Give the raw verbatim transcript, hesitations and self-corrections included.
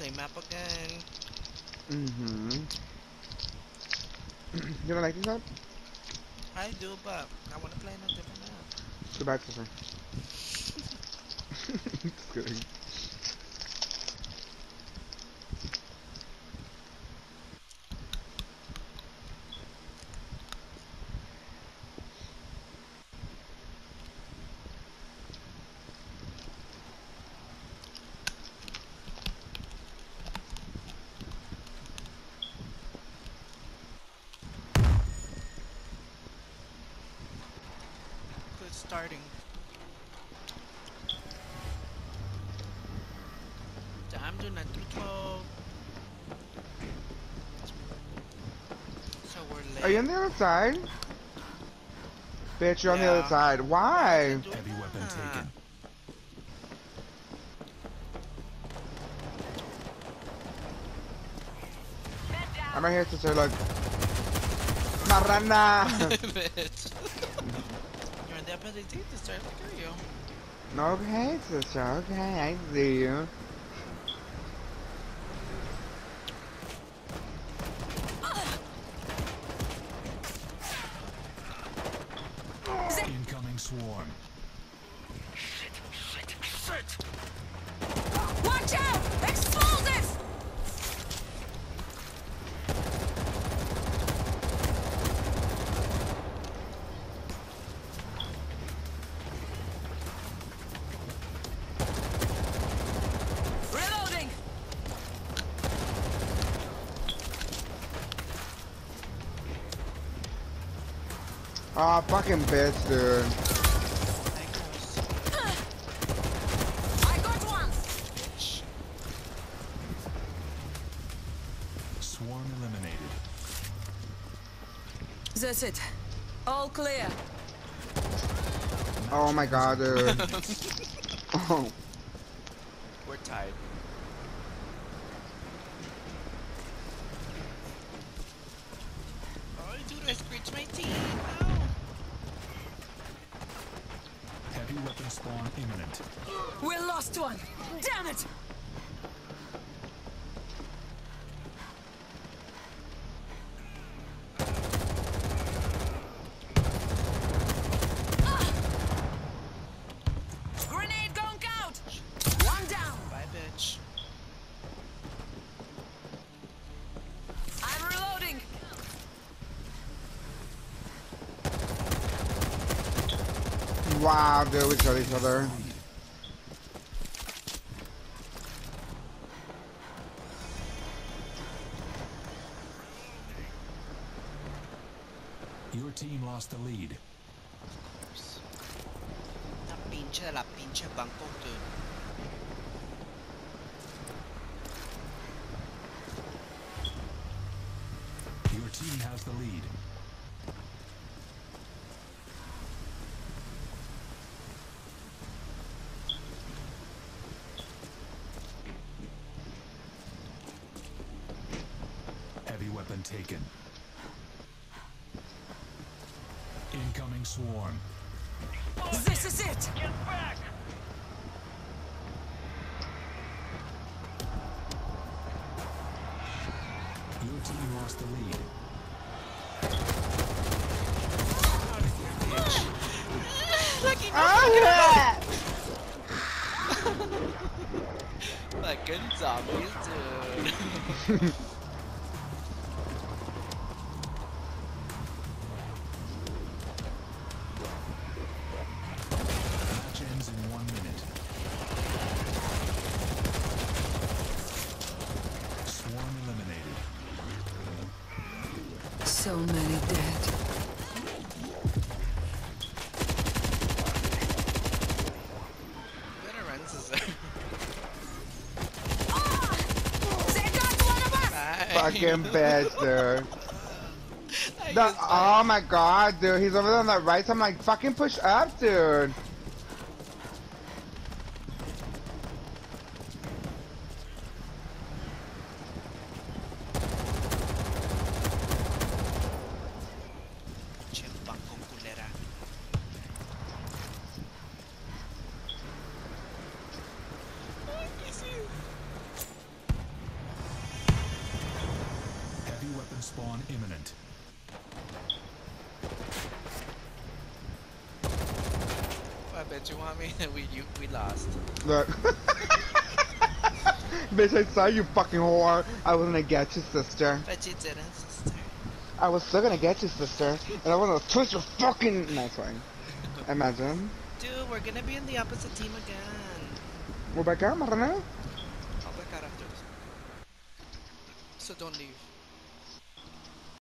Same map again. Mm-hmm. You don't like this map? I do, but I want to play in a different map. Go back to her. Just kidding. Good starting. I'm doing nine through twelve. So we're Are you late. on the other side? Bitch, you're on the other Yeah. side. Why is Why? it doing Heavy weapon that? taken. I'm right here, sister. Look. Marrana! Bitch. You're in the ability to start like you. Okay, sister. Okay, I see you. Incoming swarm. Watch out! Explosives! Reloading! Aw, oh, fucking bitch, dude. I got one! Bitch. Swarm eliminated. That's it. All clear. Oh my god, dude. Oh. We're tied. Oh, dude, I screeched my teeth. No. Heavy weapon spawn imminent. We lost one. Damn it! Grenade gonk out! One down. Bye, bitch. I'm reloading. Wow, dude, we killed each other. Your team lost the lead. La pinche de la pinche banco, dude. Your team has the lead. Heavy weapon taken. Incoming swarm. This is it. Your team lost the lead. Ah, Fucking zombies, dude. Match ends in one minute. Swarm eliminated. So many dead. Better run, sister. They got one of us! Bye. fucking bitch, dude. I The, guess oh my god, dude. He's over there on the right side. I'm like, fucking push up, dude. Pinche banco culera. Ay, ¿qué es eso? Respawn imminent. I bet you want me. we you we lost. Look. Bitch, I saw you fucking whore. I was gonna get you, sister. Bet you didn't, sister. I was still gonna get you, sister. And I was gonna twist your fucking. No, it's fine. Imagine. Dude, we're gonna be in the opposite team again. We're back out, Marana. I'll back out after this. So don't leave.